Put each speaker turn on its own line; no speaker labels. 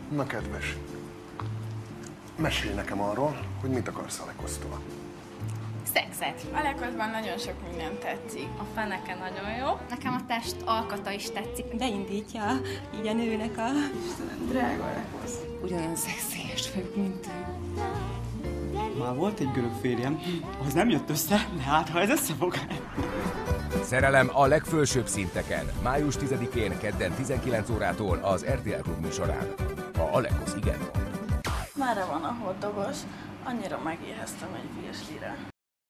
Na kedves, mesélj nekem arról, hogy mit akarsz Alekosztól.
Szexet.
Alekoszban nagyon sok minden tetszik.
A feneke nagyon jó.
Nekem a test alkata is tetszik.
Beindítja így a nőnek a...
Istenem, drága Alekosz.
Ugyanolyan szexélyes vagyok, mint ő.
Már volt egy görög férjem, az nem jött össze, de hát ha ez összefog.
Szerelem a legfölsőbb szinteken. Május 10-én kedden 19 órától az RTL Klub műsorán. Ha Alekosz igen mond.
Merre van a hotdogos? Annyira megéheztem egy virslire.